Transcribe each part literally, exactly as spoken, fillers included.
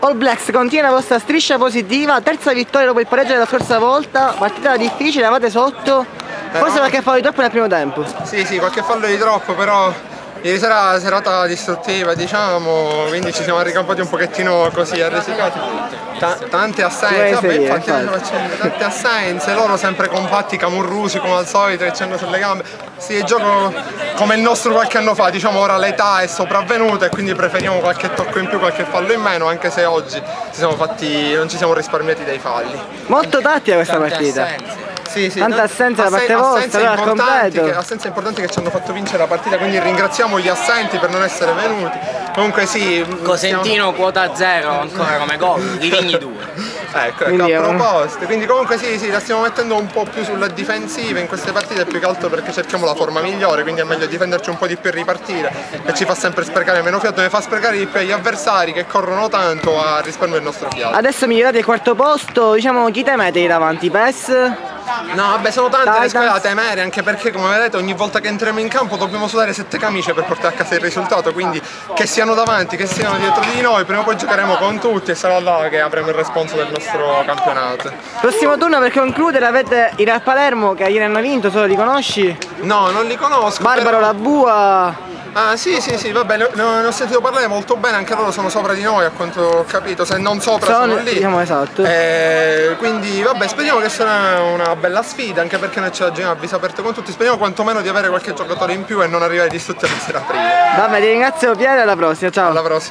All Blacks continua la vostra striscia positiva, terza vittoria dopo il pareggio della scorsa volta, partita difficile, eravate sotto, forse no. qualche fallo di troppo nel primo tempo. Sì, sì, qualche fallo di troppo, però ieri sera serata distruttiva, diciamo, quindi ci siamo ricampati un pochettino così, arrisicati. Ta tante assenze, vabbè, infatti, infatti. tante assenze, loro sempre compatti, camurrusi come al solito, che ci hanno sulle gambe. Sì, il gioco come il nostro qualche anno fa, diciamo ora l'età è sopravvenuta e quindi preferiamo qualche tocco in più, qualche fallo in meno, anche se oggi ci siamo fatti, non ci siamo risparmiati dai falli. Molto tattica questa partita. Sì, sì, tante assenze da parte vostra, allora completo. Che, assenze importanti che ci hanno fatto vincere la partita, quindi ringraziamo gli assenti per non essere venuti. Comunque sì. Cosentino stiamo... quota zero ancora come gol, Livigni due. Ecco, ecco, a proposito, quindi comunque sì, sì, la stiamo mettendo un po' più sulla difensiva in queste partite, più che altro perché cerchiamo la forma migliore, quindi è meglio difenderci un po' di più e ripartire, e ci fa sempre sprecare meno fiato, ne fa sprecare di più agli avversari che corrono tanto a risparmiare il nostro fiato. Adesso migliorate il quarto posto, diciamo chi temete lì davanti, P E S? No, vabbè, sono tante Titans. Le squadre da temere, anche perché come vedete ogni volta che entriamo in campo dobbiamo sudare sette camicie per portare a casa il risultato, quindi che siano davanti, che siano dietro di noi, prima o poi giocheremo con tutti e sarà là che avremo il responso del nostro campionato. Prossimo turno per concludere avete il Real Palermo che ieri hanno vinto, solo li conosci? No, non li conosco. Barbaro però... La Bua. Ah sì sì sì, vabbè, ne, ne ho sentito parlare molto bene, anche loro sono sopra di noi a quanto ho capito, se non sopra sono, sono lì. Diciamo esatto. Eh, quindi vabbè, speriamo che sarà una bella sfida, anche perché noi ce la giochiamo a viso aperto con tutti, speriamo quantomeno di avere qualche giocatore in più e non arrivare distrutti alla sera prima. Vabbè, ti ringrazio Piero e alla prossima, ciao. Alla prossima.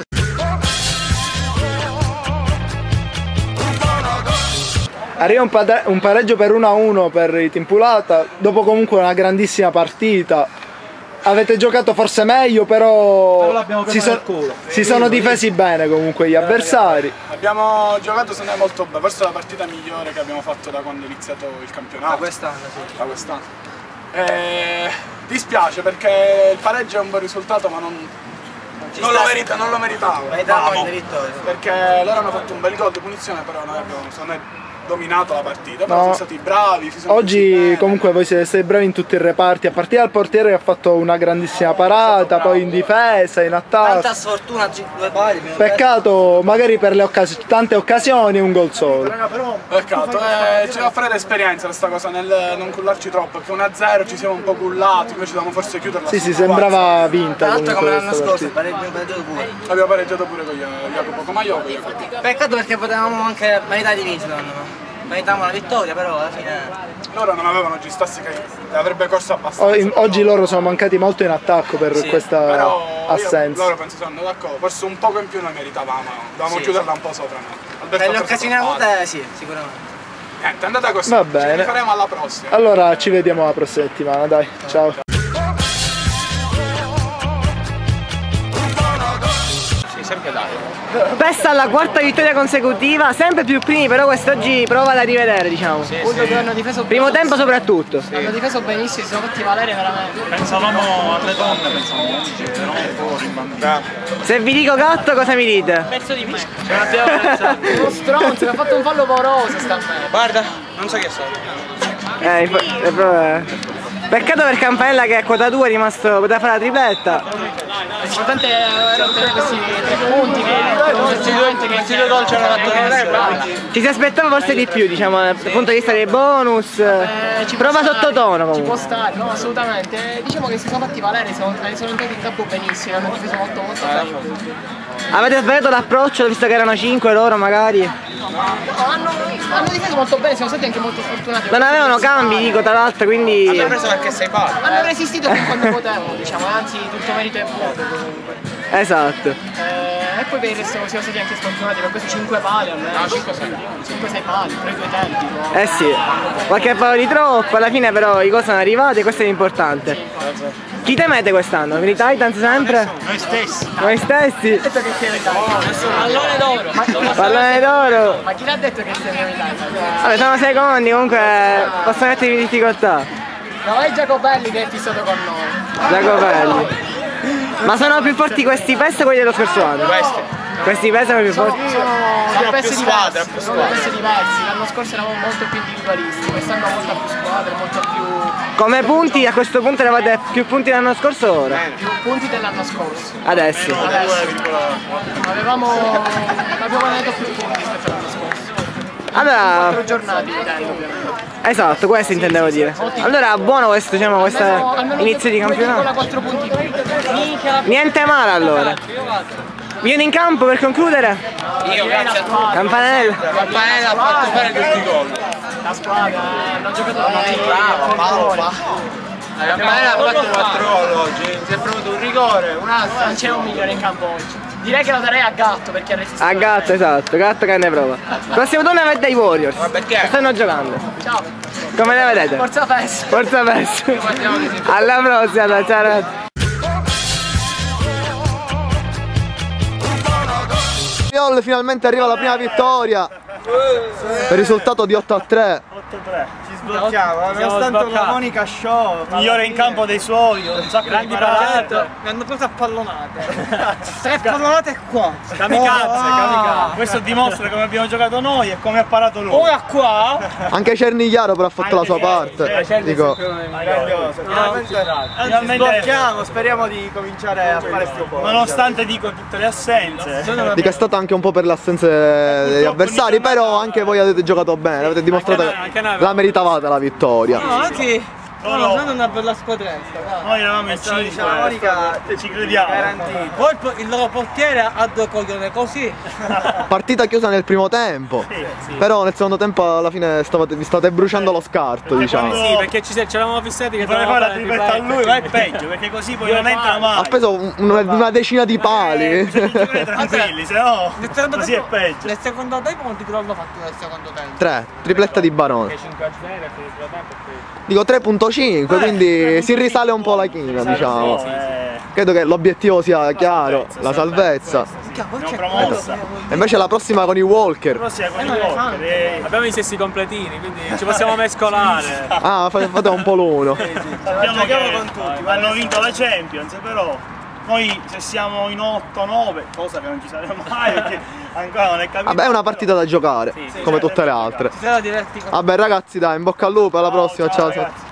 Arriva un, un pareggio per uno a uno per i Timpulata, dopo comunque una grandissima partita. Avete giocato forse meglio, però, però si, so si sono difesi bene comunque gli avversari. Abbiamo giocato secondo me molto bene, forse la partita migliore che abbiamo fatto da quando è iniziato il campionato. Da quest'anno, sì. Da quest'anno. Eh, dispiace perché il pareggio è un buon risultato, ma non, non, lo, merita, non lo meritavo. Perché loro hanno fatto un bel gol di punizione, però noi abbiamo secondo me dominato la partita, però no. sono stati bravi. Si sono Oggi comunque voi siete stati bravi in tutti i reparti, a partire dal portiere che ha fatto una grandissima parata, poi in difesa, in attacco. Tanta sfortuna, due pali. Peccato magari per le occas tante occasioni un gol solo. Peccato, eh, ci deve fare l'esperienza questa cosa nel non cullarci troppo, perché uno a zero ci siamo un po' cullati, invece dobbiamo forse chiuderla. Sì, sì, sembrava vinta. Tra l'altro come l'anno scorso, abbiamo pareggiato pure. Abbiamo pareggiato pure con Jacopo Comaioco. Peccato perché potevamo anche meritare di vincere, secondo me. Meritavamo la vittoria, però alla fine... Loro non avevano Gistassi che avrebbe corso abbastanza. Oggi loro sono mancati molto in attacco per sì, questa però assenza. Loro penso sono d'accordo, forse un poco in più noi meritavamo, dovevamo sì, chiuderla un po' sopra noi. Per le occasioni avute sì, sicuramente. Niente, è andata così, va bene. Ci rifaremo alla prossima. Allora ci vediamo la prossima settimana, dai, ciao. Sì, sempre dai. Pesta alla quarta vittoria consecutiva, sempre più primi, però quest'oggi prova da rivedere, diciamo. Sì, sì. Hanno difeso primo tempo soprattutto. Sì. Hanno difeso benissimo, si sono fatti valere veramente. Pensavamo alle donne, pensavamo fuori. Se vi dico gatto cosa mi dite? Pezzo di me. Ce l'abbiamo pensato. Uno stronzo, mi ha fatto un fallo poroso sta a me. Guarda, non so chi è stato. Eh, è proprio... Peccato per Campanella che a quota due è rimasto, poteva fare la tripletta. L'importante era ottenere questi tre punti che questi due gol ci hanno fatto. Ci si aspettava forse di più, diciamo, dal punto di vista dei bonus. Eh, prova sottotono comunque. Ci può stare, no, assolutamente. Diciamo che si sono fatti valere, sono, sono entrati in campo benissimo, hanno difeso molto molto bene. Avete sbagliato l'approccio, visto che erano cinque loro magari? No, hanno, hanno difeso molto bene, siamo stati anche molto sfortunati. Non avevano cambi, dico, tra l'altro, quindi... Hanno preso anche sei pali. Hanno resistito più quando potevano, diciamo, anzi tutto merito è buono comunque. Esatto. Eh, e poi per il resto siamo stati anche sfortunati per questi cinque pali almeno. No, cinque sei pali, tra i due tempi. No? Eh sì, qualche palo di troppo, alla fine però i gol sono arrivati e questo è l'importante. Chi temete quest'anno? Per i Titans sempre? Noi stessi. Noi stessi? Detto che siamo i Titans. Pallone d'oro. Pallone d'oro. Ma chi l'ha detto che siamo i Titans? Vabbè, sono secondi, comunque possono mettervi in difficoltà. No, è Giacobelli che è fissato con noi. Giacobelli. Ma sono più forti questi P E S o quelli dello scorso anno? Questi. Questi pesi sono più forti? Sono pesi diversi, sono pesi diversi. L'anno scorso eravamo molto più individualisti, quest'anno molta più squadra, molto più... Come punti a questo punto eravate più punti dell'anno scorso o ora? Più punti dell'anno scorso. Adesso? Adesso. Avevamo... abbiamo guadagnato più punti rispetto all'anno scorso. Allora... quattro giornate intendo ovviamente. Esatto, questo intendevo dire. Allora buono questo, diciamo, questo inizio di campionato. quattro punti più. Niente male allora. Vieni in campo per concludere? Io, grazie a tutti. Campanella. Campanella ha fatto fare tutti i gol. La squadra, hanno giocato la Bravo, Paolo, La Campanella ha fatto quattro gol oggi. Si è pronto un rigore, un altro. Non c'è un migliore in campo oggi. Direi che lo darei a Gatto perché ha resistito. A Gatto, esatto, Gatto che ne prova. Prossimo turno avete i Warriors. Ma perché? Stanno giocando. Ciao. Come le vedete? Forza Fest. Forza Fest. Alla prossima, ciao ragazzi. Finalmente arriva la prima vittoria. Per risultato di otto a tre. otto a tre. Ci sblocchiamo, nonostante una Monica Show. Migliore in campo dei suoi, un sacco Grandi di parate. Mi hanno preso a pallonate. Tre pallonate qua. Kamikaze, kamikaze. Questo dimostra come abbiamo giocato noi e come ha parato lui. Ora qua. Anche Cernigliaro però ha fatto la sua parte. Dico, Finalmente sblocchiamo, speriamo di cominciare a fare sto po'. Nonostante dico tutte le assenze. dico è stato anche un po' per le assenze degli avversari, però anche voi avete giocato bene, avete dimostrato che la meritavate la vittoria. No, anzi, no, no, sono una bella squadretta. Noi eravamo in cinque, ci crediamo. Poi il loro portiere ha due coglioni così. Partita chiusa nel primo tempo, però nel secondo tempo alla fine stavate, vi state bruciando lo scarto, diciamo. Sì, perché ci eravamo fissati che doveva fare la tripletta a lui, ma è peggio, perché così poi non entra mai. Ha preso un- una, una decina di pali. Tranquilli, se no così è peggio. Nel secondo tempo quanti gol hanno fatto nel secondo tempo? tre, tripletta di Barone. cinque a zero e finito tempo. Dico tre virgola cinque, quindi si risale un po' la china, diciamo. Eh, Credo che l'obiettivo sia chiaro, la salvezza. abbiamo promossa. E invece la prossima con i Walker. Prossima con i Walker. eh, Abbiamo i stessi completini, quindi ci possiamo mescolare. Ah, fa- fate un po' l'uno. Sappiamo che con tutti, hanno vinto la Champions, però noi se siamo in otto nove, cosa che non ci saremo mai perché ancora non è capito. Vabbè, è una partita da giocare, come tutte le altre. Ci sarà diretti con... Vabbè ragazzi, dai, in bocca al lupo, alla prossima, ciao ciao. ragazzi.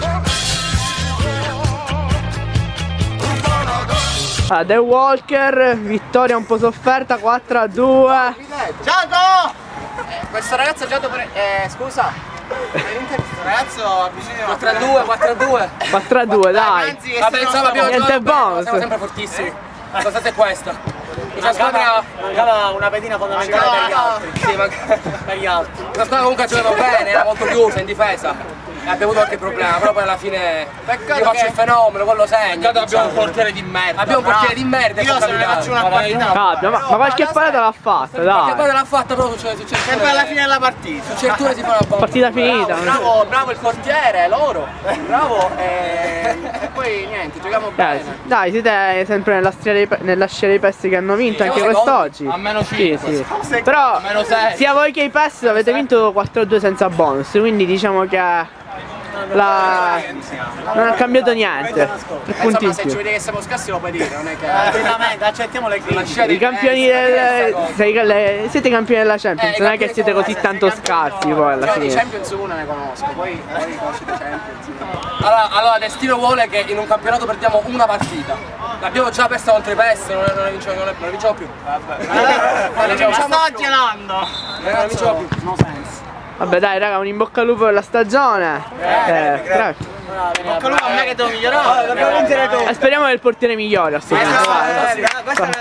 Ah, The Walker, vittoria un po' sofferta, quattro a due. Ciao! Questo ragazzo già dopo... Eh, scusa. Questo ragazzo ha bisogno di quattro a due, quattro a due. quattro a due, dai. Anzi, vabbè, insomma, abbiamo Niente giocato bene, bonus. siamo sempre fortissimi. La cosa è questa. Questa squadra mancava una pedina fondamentale per gli altri. Sì, manca... per gli altri. La squadra comunque ha giocato bene, era molto chiusa in difesa. E abbiamo avuto qualche problema, però poi alla fine io faccio il fenomeno, quello segna. Abbiamo un portiere di merda. Abbiamo un portiere di merda. Io se ne faccio una partita. Cambia, ma, ma qualche parata l'ha fatta, Qualche dai. parte l'ha fatta, però succede, succede. Sempre alla fine della partita. Su certure si fa una bomba. Partita finita. Bravo, bravo il portiere, loro. Bravo e, e poi niente, giochiamo Dai, bene. dai, siete sempre nella, scia dei pe- nella scia dei pesti che hanno vinto Sì, anche siamo quest'oggi. secondi, a meno Sì, cinque. sì. Però meno sei. sia voi che i pesti avete vinto quattro a due senza bonus, quindi diciamo che la... non ha cambiato niente. Tre punti Insomma, in se più. ci vedi che siamo scarsi lo puoi dire, non è che... Tranquillamente, accettiamo le critiche. I campioni del... sei- le- siete campioni della Champions, Eh, non è che siete così tanto scarsi poi alla Io di fine. Champions una ne conosco, poi, poi conosci di Champions. Allora, allora, destino vuole che in un campionato perdiamo una partita. L'abbiamo già persa contro i P E S, non, non, ne vinciamo, non, ne- non ne vinciamo più. Vabbè. Non ne vinciamo più. gelando. Non ne vinciamo più. No sense. Vabbè dai raga, un in bocca al lupo per la stagione. Eh, grazie. Bocca al lupo a me che devo migliorare. Dobbiamo vincere tu. E speriamo che il portiere migliori a sto punto. vai.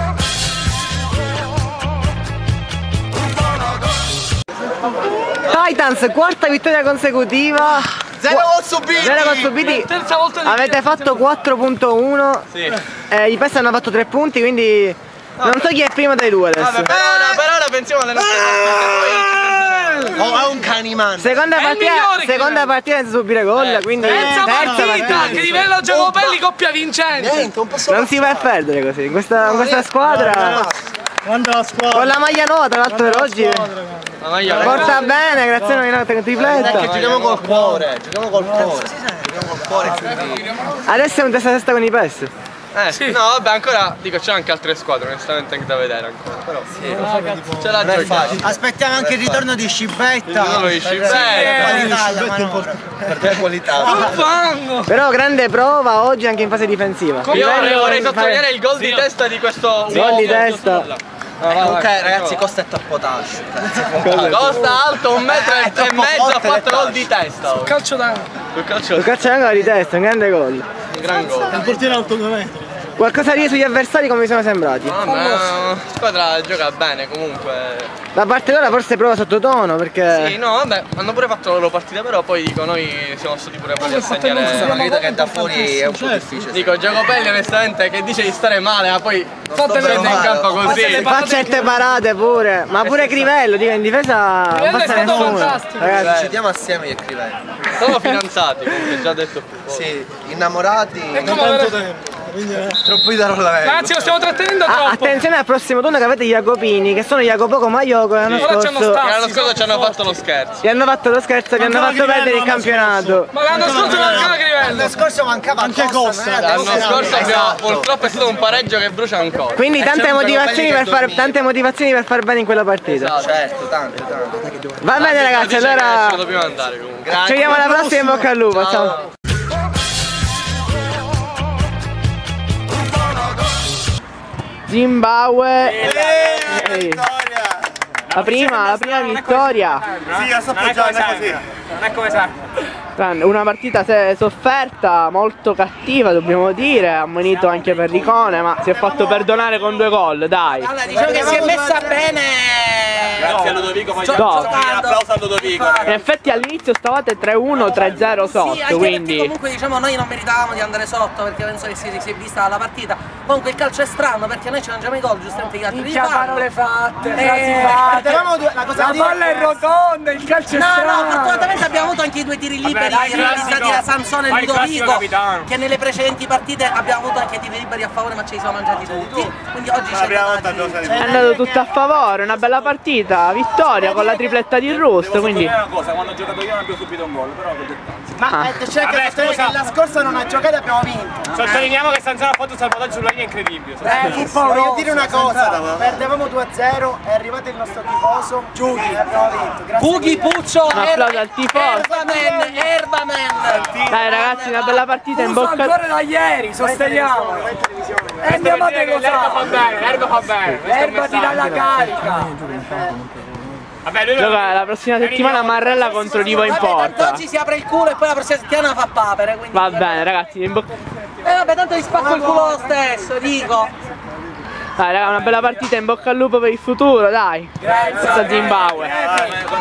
Titans, quarta vittoria consecutiva. Zero gol subiti. Zero gol subiti. Terza volta di Avete fatto quattro punto uno. Sì. Eh, I P E S hanno fatto tre punti, quindi non so chi è primo dei due adesso. Vabbè, per ora, per ora pensiamo alle nostre partite. Oh, è un canimante. Seconda È il partita, migliore che- seconda partita senza subire gol, quindi Terza partita, partita. che livello Giacopelli coppia vincente. Niente, un po' Non si va a perdere così, in questa, in questa squadra. Quando la squadra. Con la maglia nuova tra l'altro per oggi. Porta bene, grazie a noi tripletta. Giochiamo col cuore, giochiamo col cuore. Giochiamo col cuore. Adesso è un testa a testa con i P E S. Eh sì. No vabbè ancora dico c'è anche altre squadre onestamente anche da vedere ancora. Però sì, ce la giochiamo. Aspettiamo anche il ritorno di Scibetta. Il ritorno di Scibetta. Per te qualità. Però grande prova oggi anche in fase difensiva. Io vorrei sottolineare il gol di testa di questo gol di testa. Eh, comunque ragazzi Costa è troppo tascio. Costa alto un metro e, e mezzo ha fatto gol di testa. Sul calcio d'angolo. Sul calcio Sul calcio d'angolo di testa, un grande gol. Un gran gol. Il portiere alto due metri. Qualcosa di sugli avversari come vi sono sembrati? No, ma la squadra gioca bene comunque. Da parte loro forse prova sottotono perché... Sì, no vabbè, hanno pure fatto la loro partita però poi dico noi siamo stati pure bravi a segnare. Ma credo che da fuori è un po' difficile. Dico Giacopelli onestamente che dice di stare male ma poi prende in campo così. Fa certe parate pure, ma pure Crivello, dico in difesa non passa nessuno. Ragazzi, ci diamo assieme io e Crivello. Sono fidanzati, come già detto più volte. Sì, innamorati. E come tanto tempo. Troppo di darla vengo. Ragazzi lo stiamo trattenendo troppo. Ah, attenzione al prossimo turno che avete gli Jacopini, che sono Jacopo Comaioco l'anno scorso. L'anno scorso ci hanno fatto lo scherzo. Vi hanno fatto lo scherzo, vi hanno fatto perdere il campionato. Ma l'anno scorso mancava Crivello. L'anno scorso mancava anche Costa. L'anno scorso abbiamo, purtroppo è stato un pareggio che brucia ancora. Quindi tante motivazioni per far tante motivazioni per far bene in quella partita. Certo, tante, tante. Va bene ragazzi, allora dobbiamo andare comunque. ci vediamo alla prossima, in bocca al lupo, ciao. Zimbabwe, Ehi. la prima, la prima vittoria. Sì, la so già, non è così. Non è come serve. Una partita sofferta, molto cattiva dobbiamo dire, ammonito anche per Ricone, ma si è fatto perdonare con due gol, dai. Allora diciamo che si è messa bene. Grazie a Ludovico, poi applauso a Ludovico. In effetti all'inizio stavate tre uno, tre zero sotto, sì, anche quindi... comunque diciamo noi non meritavamo di andare sotto perché penso che si, si è vista la partita. Comunque il calcio è strano perché noi ci mangiamo i gol, giustamente gli altri li fanno. parole fatte, Eh, fatte. La, cosa la palla è rotonda, il calcio è No, strano. no, fortunatamente abbiamo avuto anche i due tiri liberi realizzati da Sansone e Ludovico, che nelle precedenti partite abbiamo avuto anche tiri liberi a favore ma ce li siamo mangiati tutti. Quindi oggi ci è andato tutto a favore, una bella partita, vittoria con la tripletta di Rust, quindi... una cosa, quando ho giocato io non abbiamo subito un gol, però Ma ah. c'è che, che la scorsa non ha giocato e abbiamo vinto. Sottolineiamo che Sansone ha fatto un salvataggio sulla linea incredibile. Eh, voglio dire una cosa, perdevamo due a zero, è arrivato il nostro tifoso, Giughi, abbiamo vinto. Pughi, Puccio, un applauso al tifoso. Erbaman, Erbaman. Dai ragazzi, una bella partita in bocca... ancora da ieri, sosteniamo. E andiamo a L'erba fa bene, l'erba fa bene. L'erba ti dà la carica. Vabbè, lui Gioca la prossima settimana Marrella contro Rivo in porta. Oggi si apre il culo e poi la prossima settimana fa papere. Quindi Va bene ragazzi, in bocca... Eh vabbè, tanto gli spacco il culo lo stesso, dico. Dai raga, una bella partita, in bocca al lupo per il futuro, dai. Grazie. Forza Zimbabwe.